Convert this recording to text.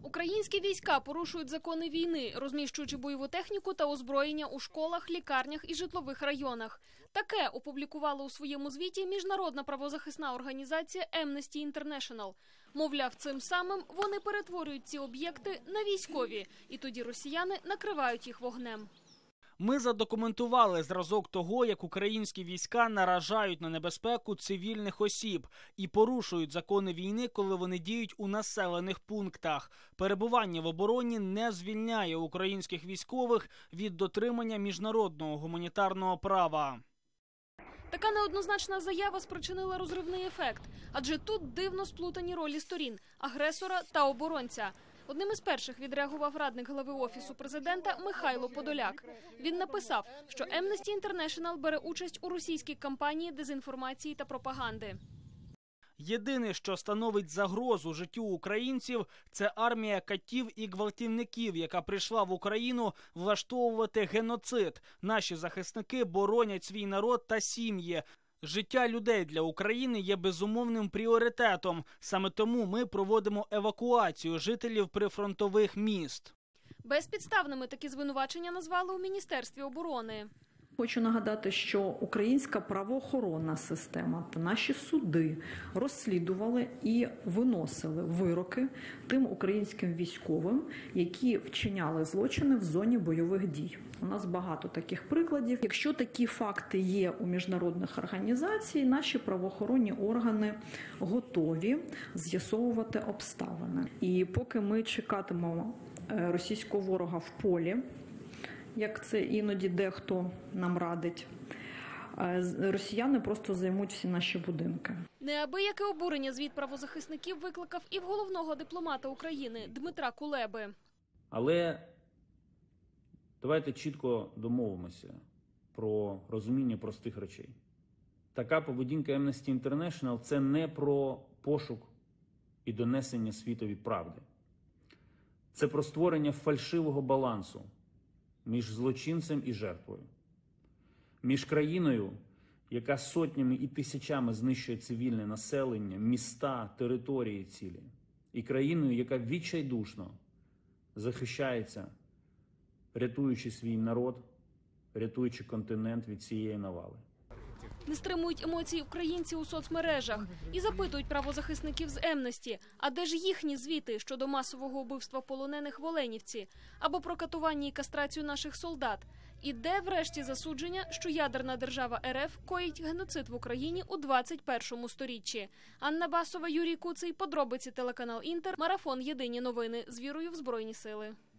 Українські війська порушують закони війни, розміщуючи бойову техніку та озброєння у школах, лікарнях і житлових районах. Таке опублікувала у своєму звіті міжнародна правозахисна організація Amnesty International. Мовляв, цим самим вони перетворюють ці об'єкти на військові, і тоді росіяни накривають їх вогнем. Ми задокументували зразок того, як українські війська наражають на небезпеку цивільних осіб і порушують закони війни, коли вони діють у населених пунктах. Перебування в обороні не звільняє українських військових від дотримання міжнародного гуманітарного права. Така неоднозначна заява спричинила розривний ефект, адже тут дивно сплутані ролі сторін – агресора та оборонця. Одним із перших відреагував радник глави Офісу президента Михайло Подоляк. Він написав, що Amnesty International бере участь у російській кампанії дезінформації та пропаганди. Єдине, що становить загрозу життю українців – це армія катів і гвалтівників, яка прийшла в Україну влаштовувати геноцид. Наші захисники боронять свій народ та сім'ї. Життя людей для України є безумовним пріоритетом. Саме тому ми проводимо евакуацію жителів прифронтових міст. Безпідставними такі звинувачення назвали у Міністерстві оборони. Хочу нагадати, що українська правоохоронна система та наші суди розслідували і виносили вироки тим українським військовим, які вчиняли злочини в зоні бойових дій. У нас багато таких прикладів. Якщо такі факти є у міжнародних організацій, наші правоохоронні органи готові з'ясовувати обставини. І поки ми чекатимемо російського ворога в полі, як це іноді дехто нам радить, росіяни просто займуть всі наші будинки. Неабияке обурення звіт правозахисників викликав і в головного дипломата України Дмитра Кулеби. Але давайте чітко домовимося про розуміння простих речей. Така поведінка Amnesty International – це не про пошук і донесення світові правди. Це про створення фальшивого балансу між злочинцем і жертвою. Між країною, яка сотнями і тисячами знищує цивільне населення, міста, території цілі, і країною, яка відчайдушно захищається, рятуючи свій народ, рятуючи континент від цієї навали. Не стримують емоції українці у соцмережах і запитують правозахисників з Amnesty, а де ж їхні звіти щодо масового вбивства полонених в Оленівці або про катування і кастрацію наших солдат? І де врешті засудження, що ядерна держава РФ коїть геноцид в Україні у 21 сторіччі? Анна Басова, Юрій Куций, подробиці телеканал Інтер, марафон «Єдині новини» з вірою в Збройні сили.